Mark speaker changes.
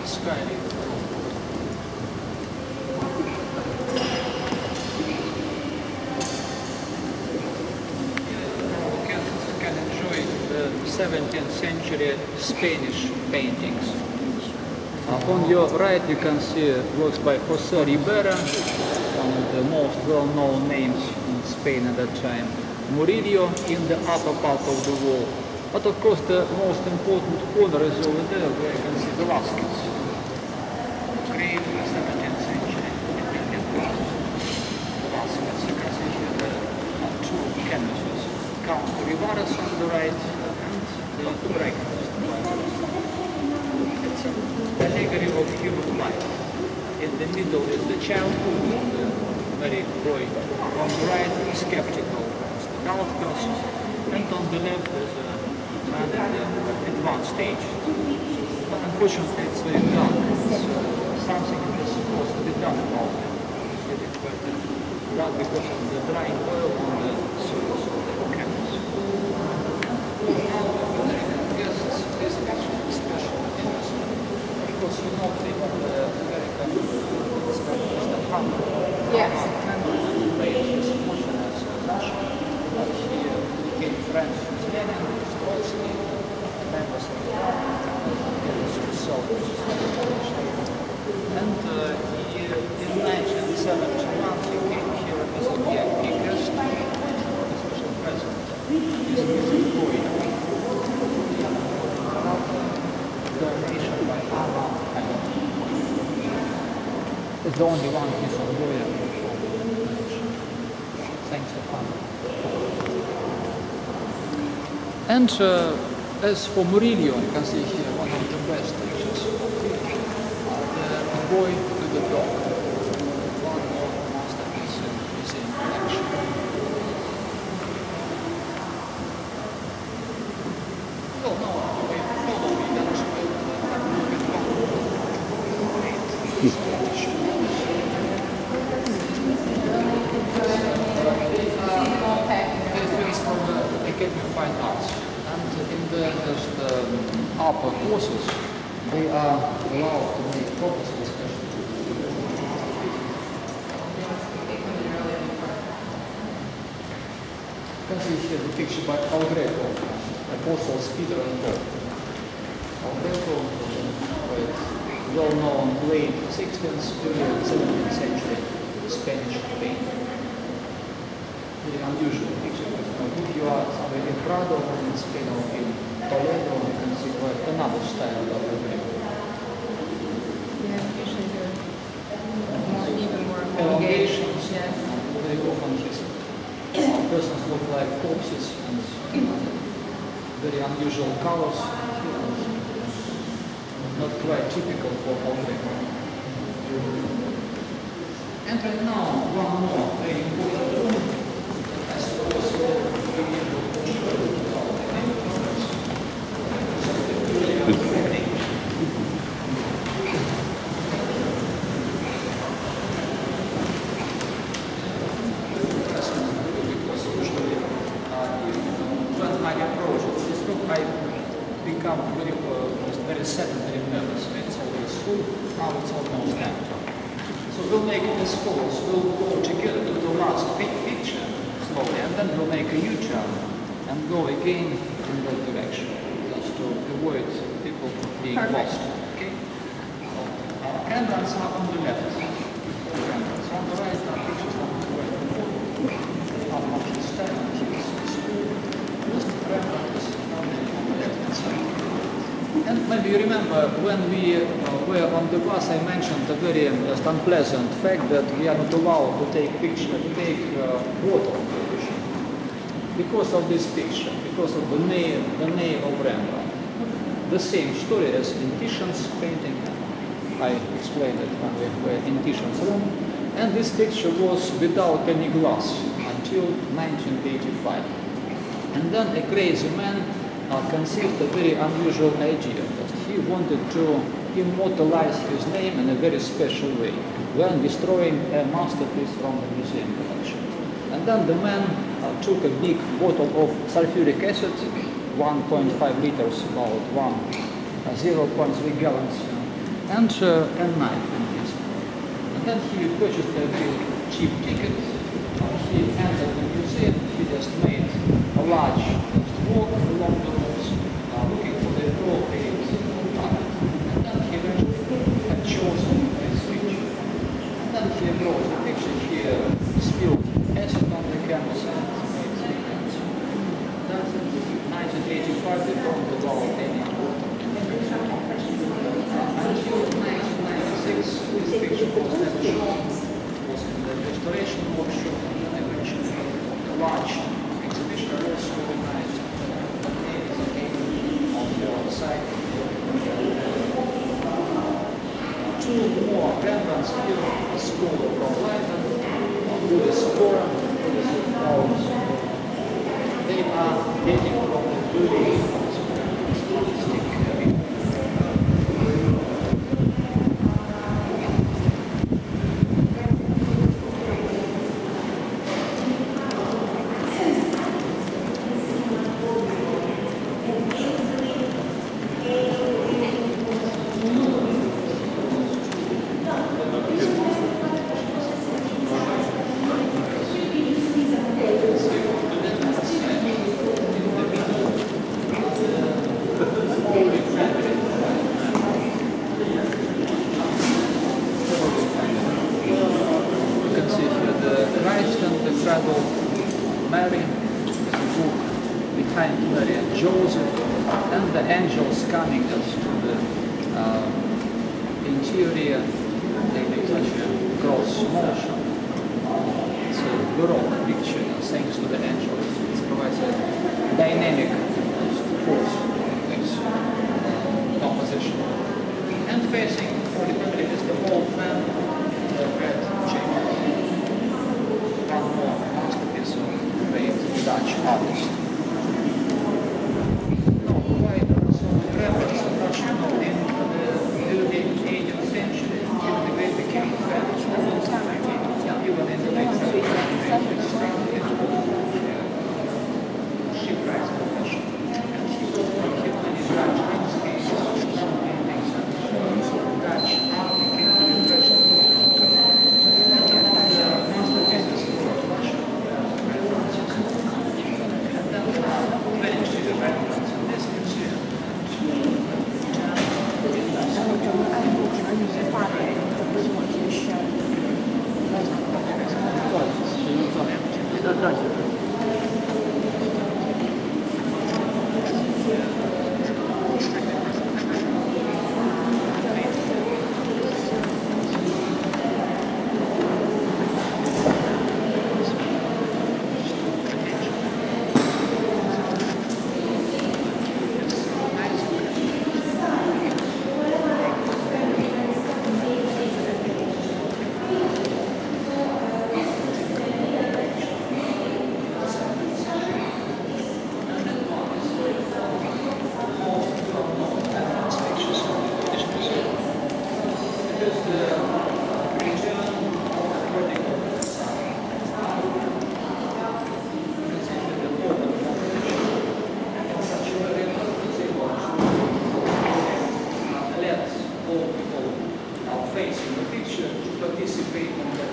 Speaker 1: skyline. You can enjoy the 17th century Spanish paintings. On your right you can see works by José Ribera, one of the most well-known names in Spain at that time. Murillo in the upper part of the wall. But of course the most important corner is over there where you can see Velázquez. Great 17th century Italian painter. Velázquez, you can see here the two canvases. Count Rivaras on the right and the breakfast. It's an allegory of human life. In the middle is the childhood, the very boy. On the right is skeptical, it's the adult person. And on the left is a man at the advanced stage. But unfortunately it's very dark. It's something that is supposed to be done about it. It's getting quite dark because of the drying oil on the surface of the canvas. Yes, this picture is special interesting. Because you know the American is the hammer.
Speaker 2: Yes.
Speaker 1: He became friends with Lenin, Trotsky, members of the and he, in 1971, he came here as a VIP guest, a special present. He's a music boy. Donation by Anna. It's the only one he's on Goya. Thanks for coming. And as for Murillo, you can see here one of the best pictures. The boy to the dog. One more masterpiece in the museum collection. Well, no, follow me, then we'll have a look at from the Academy of Fine Arts, and in the upper courses they are allowed to make copies of special. You can see here the picture by El Greco, Apostles Peter and Paul. El Greco, well-known late 16th, early 17th century Spanish painter. Very unusual picture. If you are somewhere in Prado or in Spain or in Toledo, you can see quite another style of the Greco.
Speaker 2: Yeah, usually they're even more
Speaker 1: Elongations.
Speaker 2: Yes.
Speaker 1: Very often just persons look like corpses and very unusual colors. Not quite typical for El Greco. And right now, one more very important room. When I approach this book, I become very sedentary nervous. It's always full, now it's almost empty. So we'll make this pause, we'll go together to the last big picture. Slowly, and then we'll make a U-turn and go again in that direction, just to avoid people being lost. Okay? So, candles are on the left. Candles on the right are pictures on the right. How much is standing? Just candles on the left side. And maybe you remember when we were on the bus, I mentioned a very just unpleasant fact that we are not allowed to take water. Because of this picture, because of the name of Rembrandt. The same story as in Titian's painting. I explained it when we were in Titian's room. And this picture was without any glass until 1985. And then a crazy man conceived a very unusual idea. He wanted to immortalize his name in a very special way when destroying a masterpiece from the museum collection. And then the man took a big bottle of sulfuric acid, 1.5 liters, about 0.3 gallons, and knife in this. And then he purchased a very cheap ticket. He entered the museum. He just made a large walk along the walls, looking for the appropriate target. And then he had chosen this picture. And then he brought the picture here, spilled acid on the canvas and made the picture. That's in 1985 they don't allow any water. Until 1996 this picture was never shown. It was in the restoration workshop and eventually a large exhibition was organized on the site. Two more Rembrandts here, the School of Leiden, Louis Sporen, Louis Pauls. They are dating from the early artistic period. Mary, the book behind Mary and Joseph, and the angels coming us to the interior. They make such a gross motion. It's a baroque picture, thanks to the angels. It provides a dynamic force in this composition. And facing Holy Family is the old man, the red jacket. One more masterpiece of great Dutch artist. No, why so Rembrandt's Dutch in the early 18th century, even the way became famous, even in the late 17th century, shipwrights profession. And he was working on his Dutch landscapes, paintings, and Dutch art became the impression. Facing the picture to participate in the